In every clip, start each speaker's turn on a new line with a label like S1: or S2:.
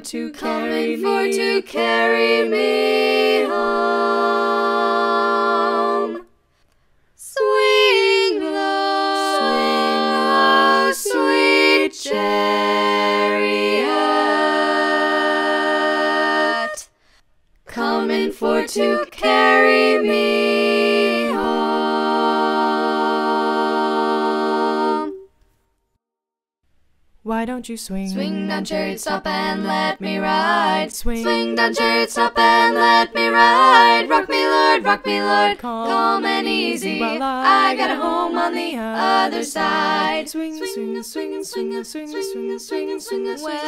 S1: to
S2: coming for to carry me home. Swing low, sweet chariot, coming for to carry me home.
S1: Why don't you swing?
S2: Swing down, chariot, stop and let me ride.
S1: Swing
S2: Down, chariot, stop and let me ride. Rock me, Lord, calm and easy,
S1: while
S2: I got a home on the other side.
S1: Swing, swing, swing, swing, swing, swing, swing, swing, swing,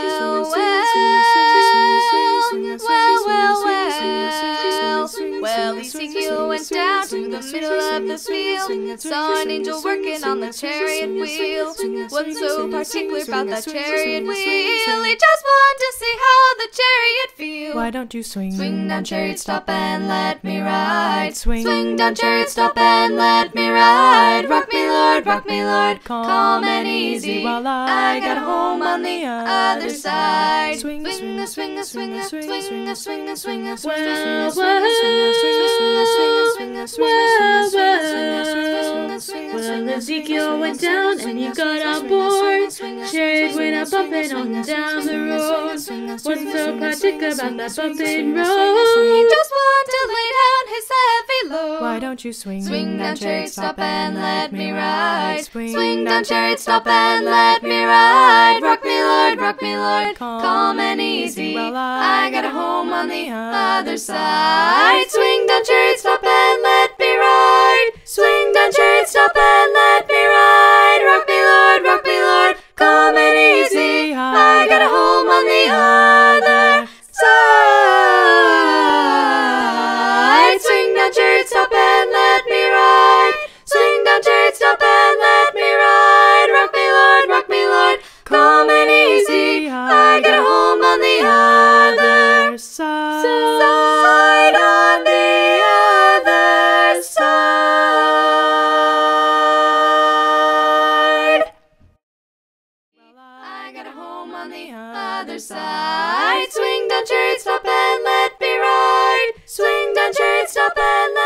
S2: Well, Ezekiel went down to the middle of the field, saw an angel working on the chariot wheel. Wasn't so particular about that chariot wheel, he just wanted to see how the chariot feels.
S1: Why don't you swing?
S2: Swing down, chariot, stop and let me ride.
S1: Swing
S2: Down, chariot, stop and let me ride. Rock me, Lord, calm and easy,
S1: while
S2: I got a home on the other side.
S1: Swing, swing, swing, swing, swing, swing, swing, swing,
S3: Well, Ezekiel went down and he got on board. Chariot went up bumping on down the road. Wasn't so particular about that bumping road.
S2: He just wanted to lay down his heavy load.
S1: Why don't you swing?
S2: Swing down, chariot, stop and let me ride.
S1: Swing
S2: Down, chariot, stop and let me ride. Rock me, Lord, calm and easy,
S1: while
S2: I got a home on the other side. Swing down, chariot, stop and let me ride. Swing down, chariot, stop and let me ride. Rock me, Lord, calm and easy, I got a home on the other side. Swing down, chariot, stop and let me ride. Swing down, chariot, stop and let me ride. Rock me, Lord, calm and easy, I got a home on the other
S1: side.
S2: on the other side. I got a home on the other side. Swing down, chariot, stop and let me ride. Swing down, chariot, stop and let